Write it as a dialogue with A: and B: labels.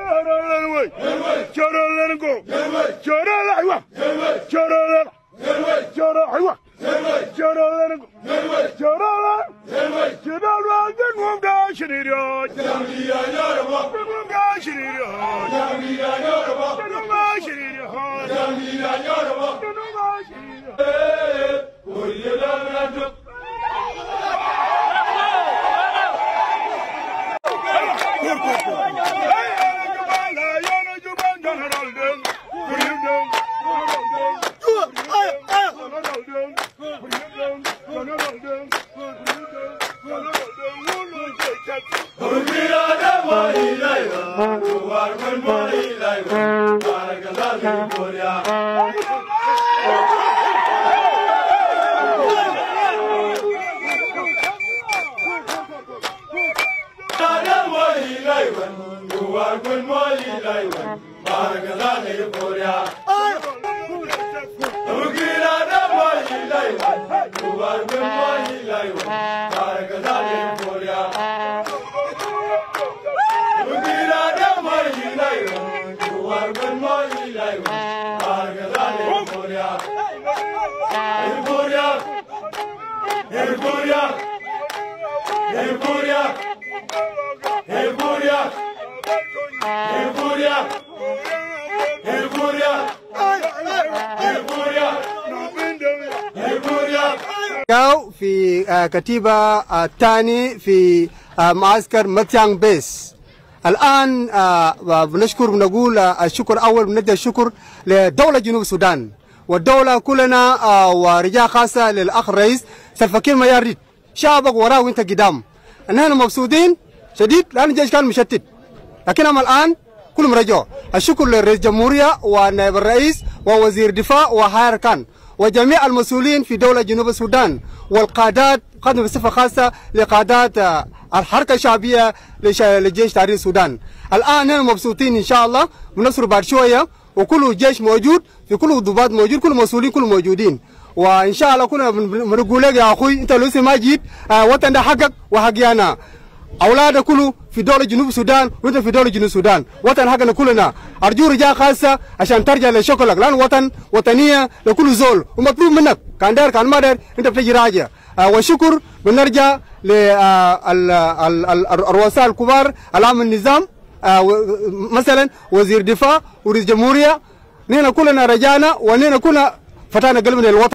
A: في كتيبة الثاني في معسكر متيانغ بيس. الآن بنشكر ونقول الشكر أول بندي الشكر لدولة جنوب السودان والدولة كلنا ورجاء خاصة للأخ الرئيس سلفا كير ميارديد. شعبك وراه وانت قدام. نحن مبسوطين شديد لأن الجيش كان مشتت، لكن أما الآن كلهم رجعوا. الشكر لرئيس الجمهورية ونائب الرئيس ووزير الدفاع وهايركان وجميع المسؤولين في دولة جنوب السودان والقادات، قادم بصفة خاصة لقادات الحركة الشعبية لجيش تحرير السودان. الآن نحن مبسوطين إن شاء الله بنصر بعد شوية، وكل جيش موجود، في كل ضباط موجود، كل مسؤولين كل موجودين، وإن شاء الله كنا بنقول لك يا أخوي أنت لسه ما جيت، وطن ده حقك وحقي أنا. أولادك كله في دولة جنوب السودان وأنت في دولة جنوب السودان، وطن حقنا كلنا. أرجو رجاء خاصة عشان ترجع لشغلك، لأن وطن وطنية لكل زول، ومطلوب منك كان داير كان ما داير أنت بتجي راجع. والشكر بنرجع للرؤساء الكبار العام النظام، مثلا وزير الدفاع ورئيس الجمهورية. نحن كلنا رجعنا ونحن كلنا فتحنا قلبنا للوطن.